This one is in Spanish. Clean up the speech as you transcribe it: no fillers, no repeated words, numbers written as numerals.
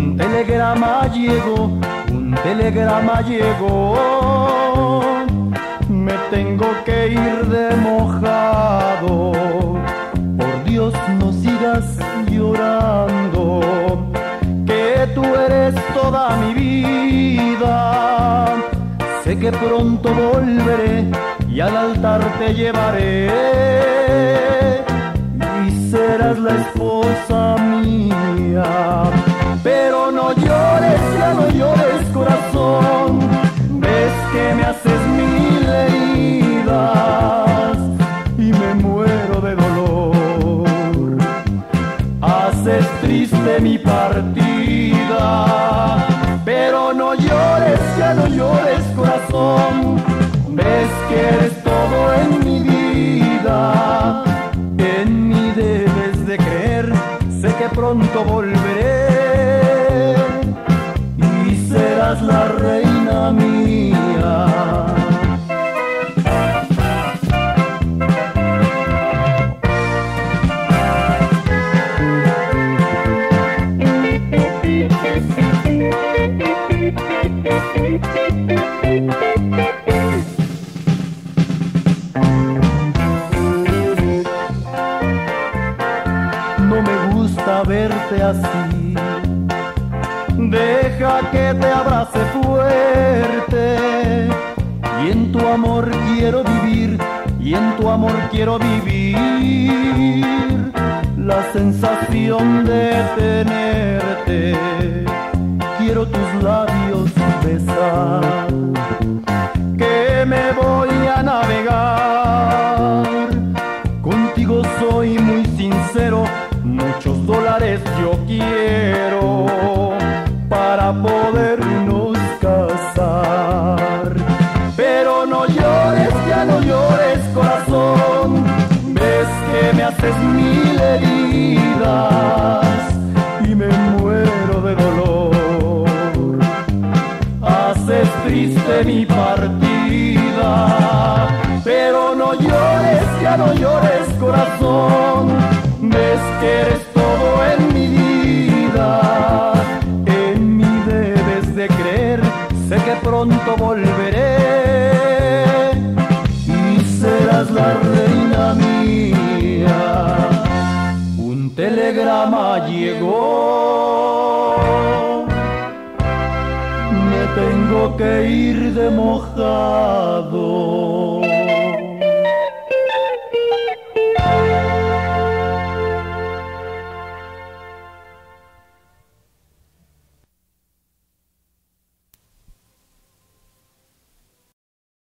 un telegrama llegó. Me tengo que ir de mojado. Por Dios no sigas llorando, que tú eres toda mi vida. Sé que pronto volveré y al altar te llevaré y serás la esposa mía. Pero no llores, ya no llores, corazón, ves que me haces mil heridas y me muero de dolor. Haces triste mi partida, pero no llores, ya no llores, corazón, ves que eres todo en mi vida. En mí debes de creer, sé que pronto volveré y serás la reina mía. No me gusta verte así, deja que te abrace fuerte. Y en tu amor quiero vivir, y en tu amor quiero vivir la sensación de tenerte. Quiero tus labios besar, que me voy a navegar. Contigo soy muy sincero, muchos dólares yo quiero para podernos casar. Pero no llores, ya no llores, corazón, ves que me haces mil heridas y me muero de dolor. Haces triste mi partida, pero no llores, ya no llores, corazón, ves que eres todo en mi vida. En mí debes de creer, sé que pronto volveré y serás la reina mía. Un telegrama llegó, me tengo que ir de mojado.